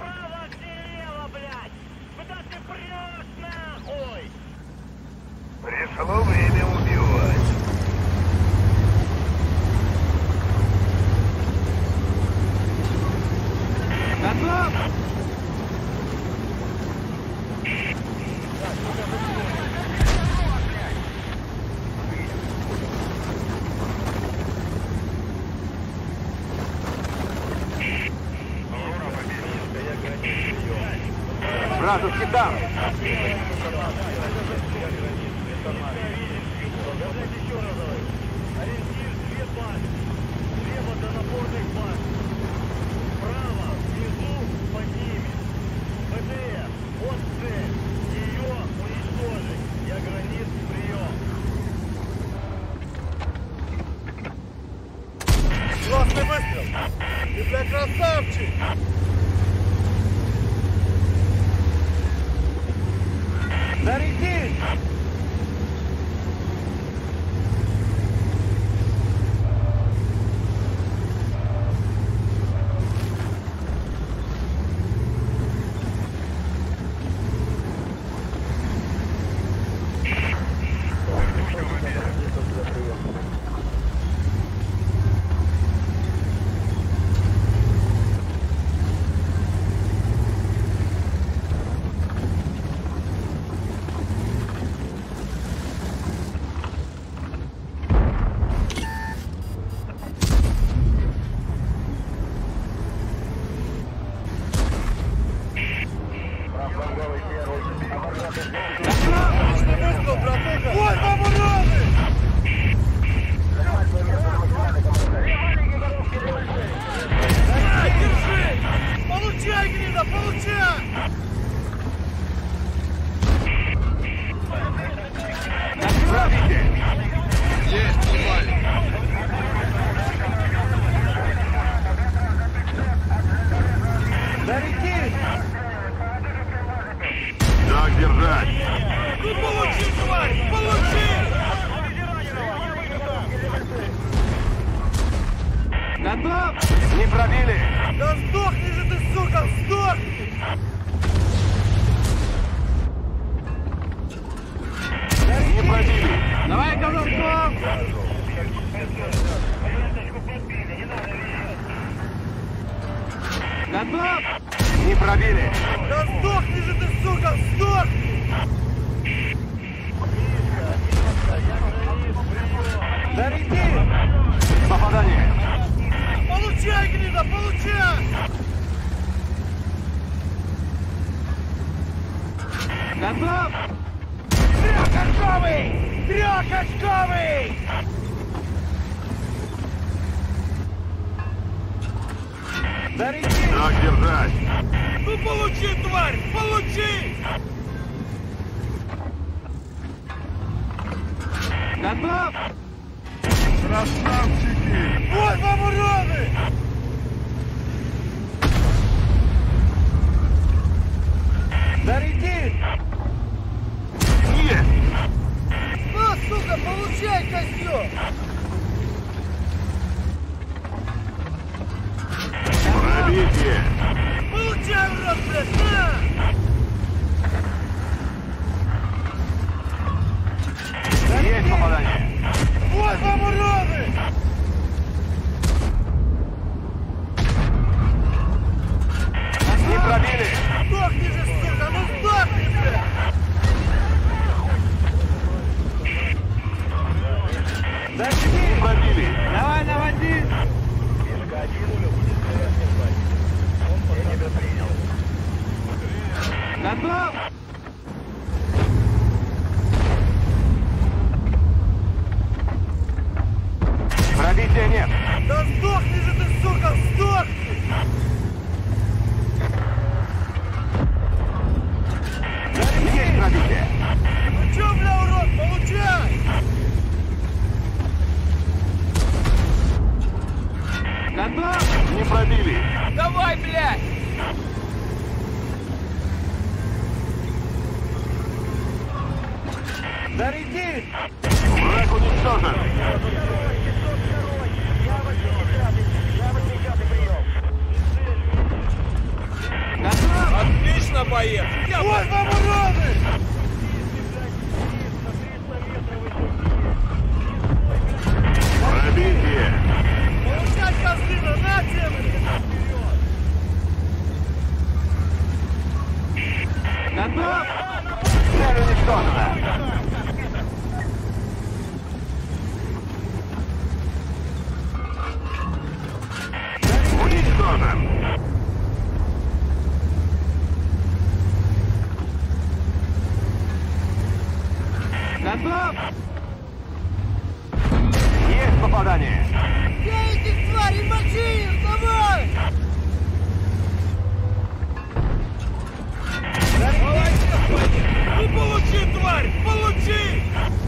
Справа отстрелила, блядь! Куда ты прешь, нахуй? Пришло время убивать. Готов! Вражеский танк! Ориентир 2 базы. Слева до напорных баз. Справа, внизу, под ними. БТР, вот цель. Ее уничтожить. Я гранит, прием. Классный выстрел! Ты, блядь, красавчик! Зарядись! Ой, обороны! Держи! Получай, гнида, получай! Есть, понимали. Зарядись! Так держать. Ну получи, тварь, получи! Готов! Не пробили! Да сдохни же ты, сука, сдохни! Не пробили! Давай, Ковровков! Готов! Не пробили! Да сдохни же ты, сука, сдохни! Заряди! Попадание! Получай, гнида, получай! Готов! Трехочковый! Трехочковый! Заряди! Так держать. Ну получи, тварь, получи! Готов! Красавчики. Вот вам уроны! Заряди! Есть. На, сука, получай, козёл! Пробитие. Получай, урод, блядь, на! Есть попадание! Вот вам уроны! Не пробили! Сдохни же, сука, ну сдохни, блядь! Заряди! Не пробили. Давай, наводи! Готов! Пробития нет! Да сдохни же ты, сука, сдохни! Есть пробитие! Ну чё, бля, урод, получай! Готов? Не пробили. Давай, блядь! Заряди! Враг уничтожен. Готов! капитан. Готов! Есть попадание! Бей этих тварей, мочи их, давай! Молодец, Вадим! Ну получи, тварь, получи!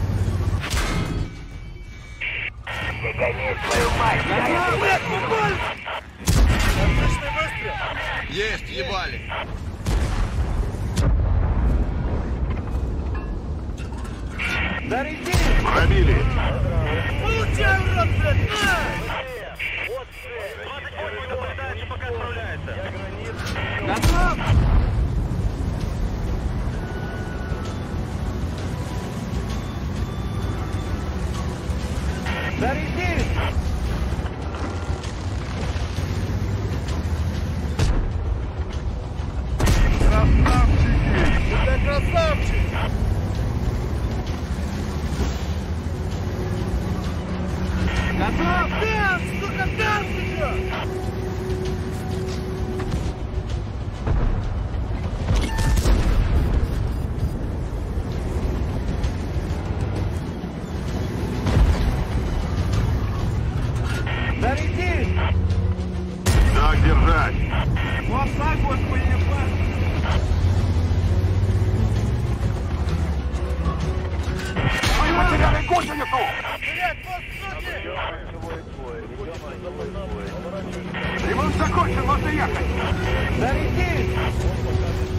Твою мать! Блядь, попали! Отличный выстрел! Есть, ебали. Заряди! Пробили. Получай, урод, блядь, на! Вот цель. 28 нападается, пока справляется. Я границ. Готов! Заряди! Да красавчик! Готов! Там, сука, там еще! Заряди! Так держать. Вот так вот, поебать! Вы потеряли гусеницу! Блядь, вот суки! Ремонт закончен, можно ехать. Заряди!